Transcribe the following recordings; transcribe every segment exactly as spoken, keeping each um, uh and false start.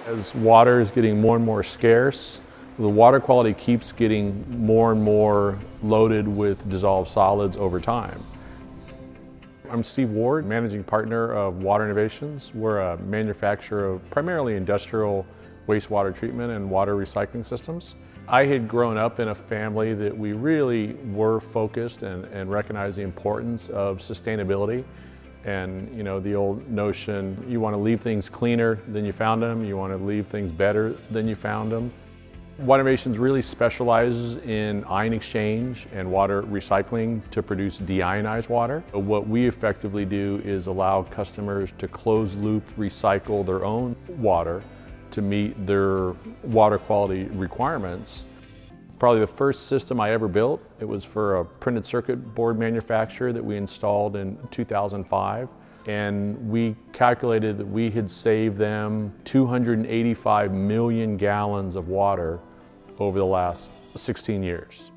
As water is getting more and more scarce, the water quality keeps getting more and more loaded with dissolved solids over time. I'm Steve Ward, managing partner of Water Innovations. We're a manufacturer of primarily industrial wastewater treatment and water recycling systems. I had grown up in a family that we really were focused and, and recognized the importance of sustainability. And you know, the old notion, you want to leave things cleaner than you found them, you want to leave things better than you found them. Water Innovations really specializes in ion exchange and water recycling to produce deionized water. What we effectively do is allow customers to closed loop recycle their own water to meet their water quality requirements. Probably the first system I ever built, it was for a printed circuit board manufacturer that we installed in two thousand five. And we calculated that we had saved them two hundred eighty-five million gallons of water over the last sixteen years.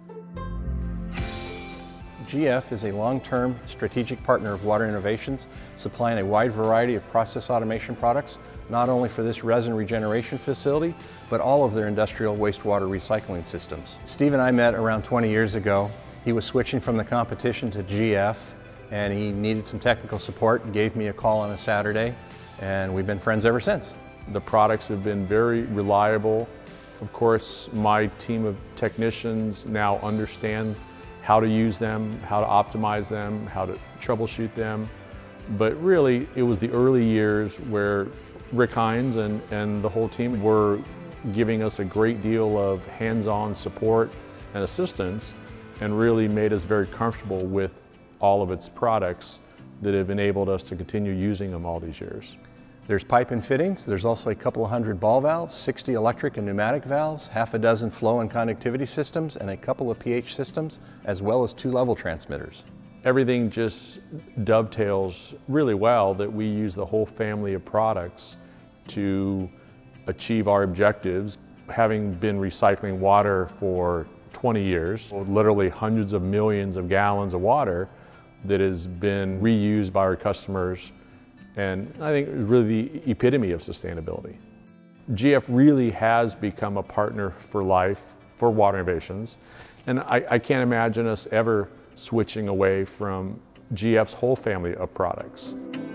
G F is a long-term strategic partner of Water Innovations, supplying a wide variety of process automation products, not only for this resin regeneration facility, but all of their industrial wastewater recycling systems. Steve and I met around twenty years ago. He was switching from the competition to G F, and he needed some technical support and gave me a call on a Saturday, and we've been friends ever since. The products have been very reliable. Of course, my team of technicians now understand how to use them, how to optimize them, how to troubleshoot them. But really, it was the early years where Rick Hines and, and the whole team were giving us a great deal of hands-on support and assistance, and really made us very comfortable with all of its products that have enabled us to continue using them all these years. There's pipe and fittings. There's also a couple of hundred ball valves, sixty electric and pneumatic valves, half a dozen flow and conductivity systems, and a couple of pH systems, as well as two level transmitters. Everything just dovetails really well that we use the whole family of products to achieve our objectives. Having been recycling water for twenty years, literally hundreds of millions of gallons of water that has been reused by our customers, and I think it's really the epitome of sustainability. G F really has become a partner for life for Water Innovations, and I, I can't imagine us ever switching away from G F's whole family of products.